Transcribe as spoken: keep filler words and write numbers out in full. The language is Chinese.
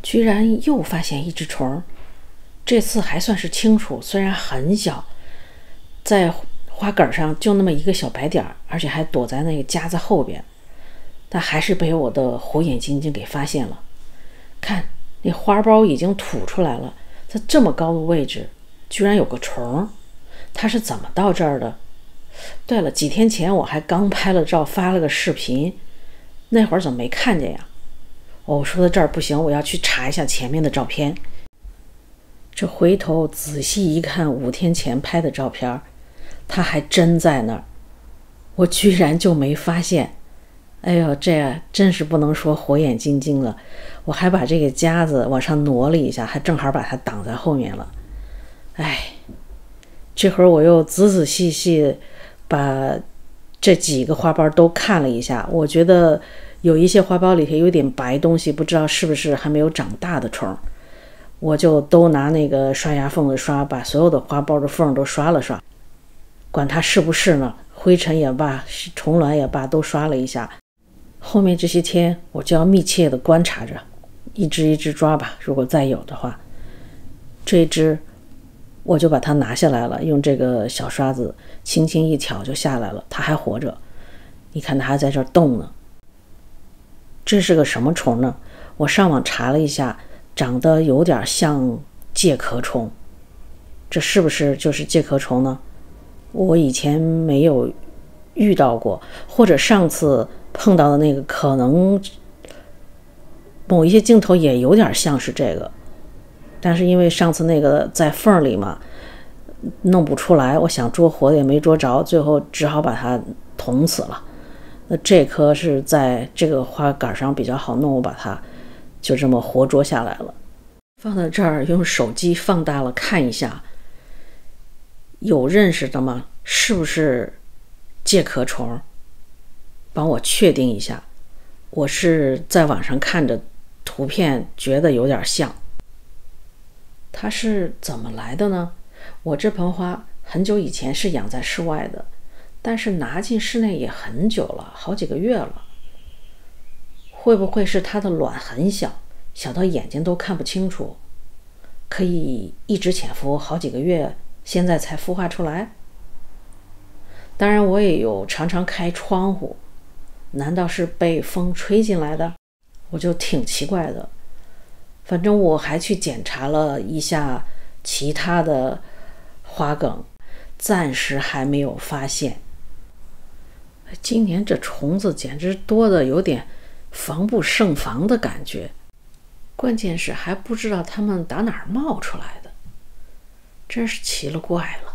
居然又发现一只虫，这次还算是清楚，虽然很小，在花杆上就那么一个小白点，而且还躲在那个夹子后边，但还是被我的火眼金睛给发现了。看，那花苞已经吐出来了，在这么高的位置居然有个虫，它是怎么到这儿的？对了，几天前我还刚拍了照发了个视频，那会儿怎么没看见呀？哦，我说到这儿不行，我要去查一下前面的照片。这回头仔细一看，五天前拍的照片，它还真在那儿，我居然就没发现。哎呦，这真是不能说火眼金睛了，我还把这个夹子往上挪了一下，还正好把它挡在后面了。哎，这会儿我又仔仔细细把这几个花苞都看了一下，我觉得有一些花苞里头有点白东西，不知道是不是还没有长大的虫，我就都拿那个刷牙缝子刷，把所有的花苞的缝都刷了刷，管它是不是呢，灰尘也罢，虫卵也罢，都刷了一下。后面这些天我就要密切的观察着，一只一只抓吧，如果再有的话。这一只我就把它拿下来了，用这个小刷子轻轻一挑就下来了，它还活着，你看它还在这儿动呢。这是个什么虫呢？我上网查了一下，长得有点像介壳虫，这是不是就是介壳虫呢？我以前没有遇到过，或者上次碰到的那个可能某一些镜头也有点像是这个，但是因为上次那个在缝里嘛，弄不出来，我想捉活的也没捉着，最后只好把它捅死了。那这颗是在这个花杆上比较好弄，我把它就这么活捉下来了。放在这儿，用手机放大了看一下，有认识的吗？是不是介壳虫？帮我确定一下。我是在网上看着图片，觉得有点像。它是怎么来的呢？我这盆花很久以前是养在室外的，但是拿进室内也很久了，好几个月了。会不会是它的卵很小，小到眼睛都看不清楚，可以一直潜伏好几个月，现在才孵化出来？当然我也有常常开窗户，难道是被风吹进来的？我就挺奇怪的。反正我还去检查了一下其他的花梗，暂时还没有发现。今年这虫子简直多的有点防不胜防的感觉，关键是还不知道它们打哪儿冒出来的，真是奇了怪了。